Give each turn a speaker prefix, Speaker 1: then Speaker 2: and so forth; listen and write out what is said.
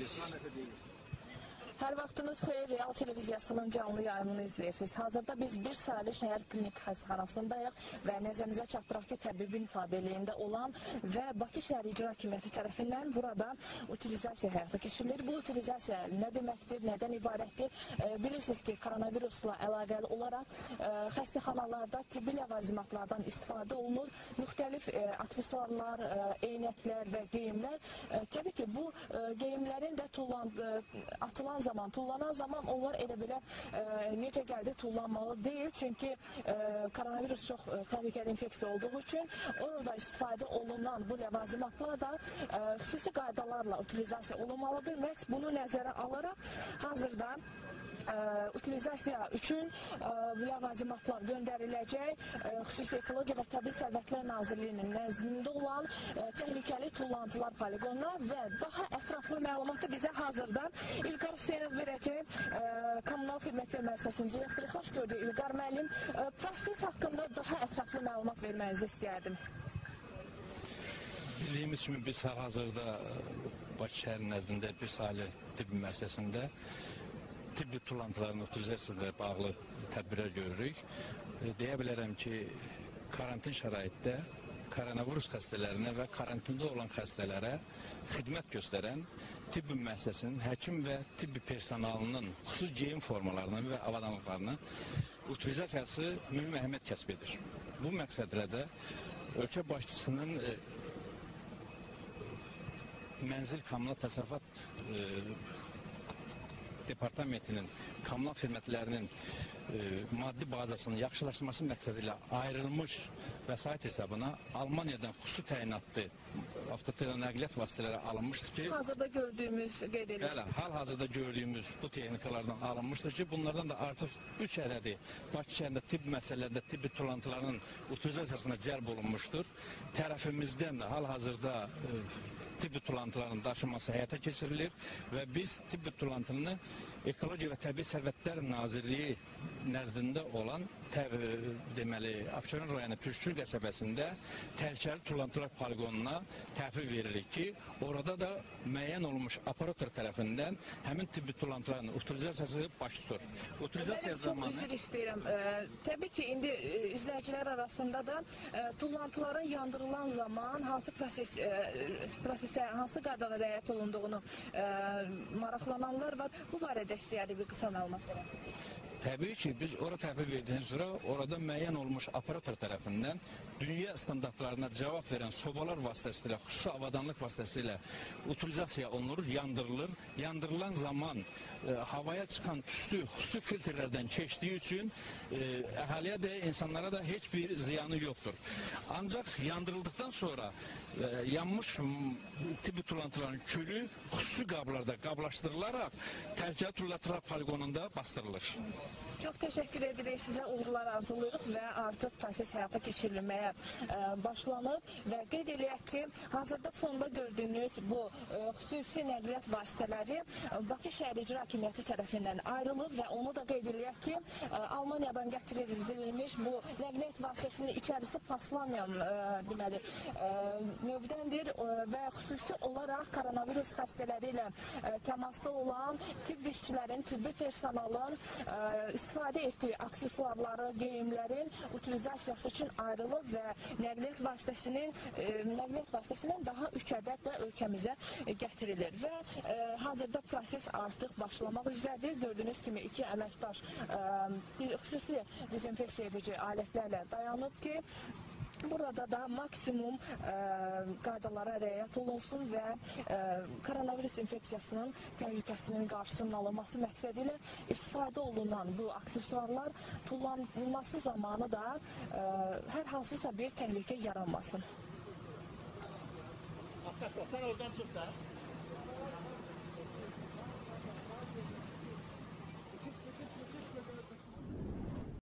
Speaker 1: Hər vaxtınız xeyir, Real Televiziyasının canlı yayımını izləyirsiniz. Hazırda biz Bir Salih Şəhər Klinik Xəstəxanasındayıq və nəzərinizə çatdıraq ki, təbibin tabeliyində olan və Bakı Şəhər İcra Hakimiyyəti tərəfindən burada utilizasiya həyata keçirilir. Bu utilizasiya nə deməkdir, nədən ibarətdir? Bilirsiniz ki, koronavirusla əlaqəli olaraq xəstəxanalarda tibbi ləvazimatlardan istifadə olunur. Müxtəlif aksesuarlar, eynəklər və geyimlər. Təbii ki, bu geyimlərin də tullanan zaman onlar elə belə necə gəldi tullanmalı deyil. Çünki koronavirus çox təhlükəli infeksiya olduğu üçün orada istifadə olunan bu ləvazimatlar da xüsusi qaydalarla utilizasiya olunmalıdır. Məhz bunu nəzərə alaraq hazırda utilizasiya üçün ləvazimatlar göndəriləcək. Xüsusi Ekologiya və Təbii Sərvətlər Nazirliyinin nəzdində olan təhlükəli tullantılar poliqonuna və daha ətraflı məlumatı bizə hazırdan İlqar Hüseynov verəcək. Kommunal Xidmətlər Müəssisəsinin direktoru. Xoş gördük İlqar müəllim. Proses haqqında daha ətraflı məlumat vermənizi istəyərdim.
Speaker 2: Bildiyimiz kimi biz hal-hazırda Bakı şəhər nəzdində Bir Salih Tibbi Müəssisəsində tibbi tullantıların utilizasiyasıyla bağlı tədbirlər görürük. Deyə bilərəm ki, karantin şəraitdə koronavirus xəstələrinə və karantində olan xəstələrə xidmət göstərən tibbi müəssisəsinin həkim və tibbi personalının xüsusi geyim formalarının və avadanlıqlarının utilizasiyası mühüm əhəmiyyət kəsb edir. Bu məqsədlə də ölkə başçısının Mənzil Kommunal Təsərrüfat Departamentinin kommunal xidmətlərinin maddi bazasının yaxşılaşması məqsədilə ayrılmış vəsait hesabına Almaniyadan xüsusi təyinatlı avtonəqliyyat vasitələri alınmışdır ki,
Speaker 1: hazırda gördüyümüz qeyd edilir.
Speaker 2: Bəli, hal-hazırda gördüyümüz bu texnikalardan alınmışdır ki, bunlardan da artıq 3 ədədi Bakı şəhərində tibb məsələlərində tibbi tullantıların utilizasiyasına cəlb olunmuşdur. Tərəfimizdən hal-hazırda tibbi tullantıların daşınması həyata keçirilir və biz tibbi tullantını Ekologiya və Təbii Sərvətlər Nazirliyi nəzdində olan Abşeron rayonu Pürşkül qəsəbəsində təhlükəli tullantılar poliqonuna təhvil veririk ki, orada da müəyyən olmuş operator tərəfindən həmin tibbi tullantıların utilizasiyası baş tutur. Utilizasiya zamanı...
Speaker 1: Çox üzr istəyirəm. Təbii ki, indi izləyicilər arasında da tullantıların yandırılan zaman hansı prosesə, hansı qaydalara riayət olunduğunu maraqlananlar var. Bu barədə istəyərik bir qısa məlumat verək.
Speaker 2: Təbii ki, biz ora təhvil verdiyimiz sonra orada müəyyən olmuş operator tərəfindən dünya standartlarına cavab verən sobalar vasitəsilə, xüsusi avadanlıq vasitəsilə utilizasiya olunur, yandırılır. Yandırılan zaman havaya çıxan tüstü xüsusi filtrlərdən keçdiyi üçün əhaliyə də, insanlara da heç bir ziyanı yoxdur. Ancaq yandırıldıktan sonra yanmış tibbi tullantıların külü xüsusi qablarda qablaşdırılaraq təhlükəli tullantılar poliqonunda bastırılır.
Speaker 1: Çox təşəkkür edirik, sizə uğurlar arzulayırıq və artıq proses həyata keçirilməyə başlanıb və qeyd eləyək ki, hazırda fonda gördüyünüz bu xüsusi nəqliyyat vasitələri Bakı Şəhər İcra Hakimiyyəti tərəfindən ayrılıb və onu da qeyd eləyək ki, Almaniyadan gətirilmiş bu nəqliyyat vasitəsinin içərisi paslanmayan deməli növdəndir və xüsusi olaraq koronavirus xəstələri ilə təmasda olan tibb işçilərin, tibbi personalın istifadə etdiyi aksesuarları, geyimlərin utilizasiyası üçün ayrılıb və nəqliyyat vasitəsinin daha 3 ədəd də ölkəmizə gətirilir və hazırda proses artıq başlamaq üzrədir. Gördüyünüz kimi 2 əməkdaş xüsusi dezinfeksiya edici alətlərlə dayanıb ki, burada da maksimum qaydalara riayət olunsun və koronavirus infeksiyasının təhlükəsinin qarşısının alınması məqsədilə istifadə olunan bu aksesuarlar tullanılması zamanı da hər hansısa bir təhlükə yaranmasın.
Speaker 3: Sen oradan çık da.